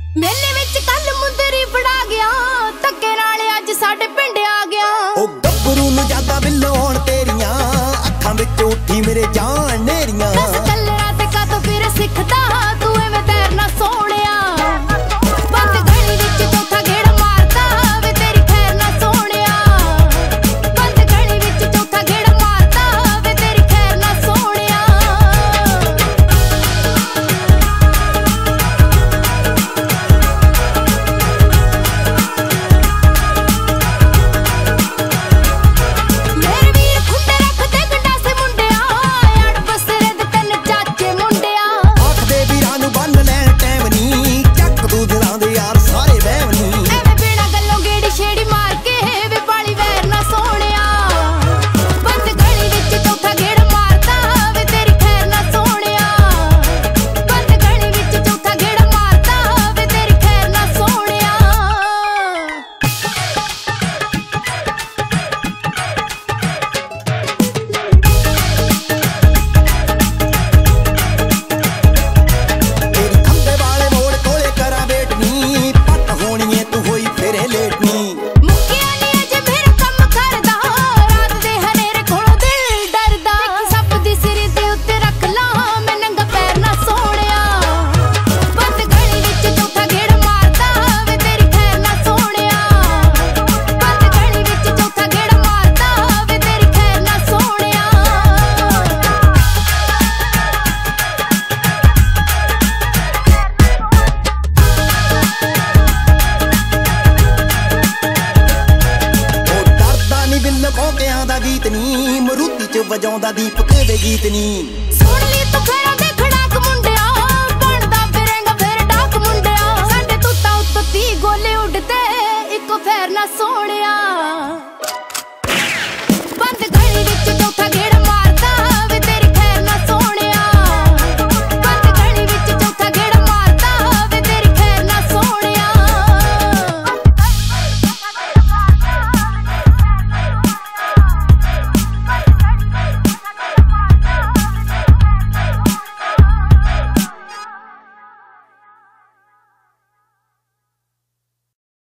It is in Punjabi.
ਮੇਲੇ ਵਿੱਚ ਕੱਲ ਮੁੰਦਰੀ ਫੜਾ ਗਿਆ, ਧੱਕੇ ਨਾਲ ਅੱਜ ਸਾਡੇ ਪਿੰਡ ਆ ਗਿਆ। ਉਹ ਗੱਭਰੂ ਨੂੰ ਜ਼ਿਆਦਾ ਬਿੱਲੋਣ ਤੇਰੀਆਂ ਅੱਖਾਂ ਵਿੱਚ ਉੱਠੀ ਮੇਰੇ ਜਾਨ ਨੇਰੀਆਂ। ਬਸ ਕੱਲਰਾ ਤੇ ਕਦ ਫਿਰ ਸਿੱਖਦਾ ਤੂੰ ਐਵੇਂ ਤੈਰਨਾ ਸੋਹਣਿਆ। ਬੰਦ ਗਲੀ ਵਿੱਚ ਚੌਥਾ ਗੇੜਾ ਮਾਰਦਾ ਵੇ ਤੇਰੀ ਖੈਰ ਨਾ ਸੋਹਣਿਆ। ਬੰਦ ਗਲੀ ਵਿੱਚ ਚੌਥਾ ਗੇੜਾ ਮਾਰਦਾ ਵੇ ਤੇਰੀ ਖੈਰ ਨਾ ਸੋਹਣਿਆ। ਮੇਰੇ ਵੀਰ ਖੁੰਡੇ ਰੱਖਦੇ ਗੰਡਾਸੇ ਮੁੰਡਿਆ, ਅੜ ਬਸਰੇ ਦੇ ਤਿੰਨ ਚਾਚੇ ਮੁੰਡਿਆ। ਆਖਦੇ ਵੀਰਾਂ ਨੂੰ ਬੰਨ ਲੈਣ ਟਾਈਮ ਨੀ, ਚੱਕ ਦੂ ਦਿਲਾਂ ਦੇ ਯਾਰ ਸਾਰੇ ਵਹਿਮ ਨੀ। ਐਵੇਂ ਬਿਨਾਂ ਗੱਲੋਂ ਗੇੜੀ ਛੇੜੀ ਮਾਰ ਕੇ ਵੇ ਪਾਲੀ ਵੈਰ ਨਾ ਸੋਹਣਿਆ। ਬੰਦ ਗਲੀ ਵਿੱਚ ਚੌਥਾ ਗੇੜਾ ਮਾਰਦਾ ਵੇ ਤੇਰੀ ਖੈਰ ਨਾ ਸੋਹਣਿਆ। ਬੰਦ ਗਲੀ ਵਿੱਚ ਚੌਥਾ ਗੇੜਾ ਮਾਰਦਾ ਵੇ ਤੇਰੀ ਖੈਰ ਨਾ ਸੋਹਣਿਆ। ਤੇਰੀ ਖੰਭੇ ਵਾਲੇ ਮੋੜ ਕੋਲੇ ਕਰਾਂ ਵੇਟ ਨੀ, ਪੱਟ ਹੋਣੀ ਏ ਤੂੰ ਹੋਈ ਫੇਰੇ ਲੇਟ ਨੀ। ਮੁੱਕਿਆ ਨੀ ਅਜੇ ਮੇਰਾ ਕੰਮ ਕਰਦਾ, ਰਾਤ ਦੇ ਹਨੇਰੇ ਕੋਲੋਂ ਦਿਲ ਡਰਦਾ। ਸੱਪ ਦੀ ਸਿਰ ਦੇ ਉੱਤੇ ਰੱਖ ਲਾਂ ਮੈਂ ਨੰਗਾ ਪੈਰ ਨਾ ਸੋਹਣਿਆ। ਬੰਦ ਗਲੀ ਵਿੱਚ ਚੌਥਾ ਗੇੜਾ ਮਾਰਦਾ ਵੇ ਤੇਰੀ ਖੈਰ ਨਾ ਸੋਹਣਿਆ। ਬੰਦ ਗਲੀ ਵਿੱਚ ਚੌਥਾ ਗੇੜਾ ਮਾਰਦਾ ਵੇ ਤੇਰੀ ਖੈਰ ਨਾ ਸੋਹਣਿਆ। ਉਹ ਡਰਦਾ ਨੀ ਬਿੱਲ ਕੋਕਿਆਂ ਦਾ ਗੀਤ ਨੀ, ਮਰੂਤੀ ਚ ਵਜਾਉਂਦਾ ਦੀਪਕ ਦੇ ਗੀਤ ਨੀ। ਸੁਣ ਲਈ ਤੂੰ ਖੈਰਾਂ ਦੇ ਖੜਾਕ ਮੁੰਡਿਆ, ਬਣਦਾ ਫਿਰੇਂਗਾ ਫਿਰ ਡਾਕ ਮੁੰਡਿਆ। ਸਾਡੇ ਤੂਤਾਂ ਉੱਤੋਂ 30 ਗੋਲੇ ਉੱਡਦੇ ਇੱਕੋ ਫੇਰ ਨਾ ਸੋਹਣਿਆ।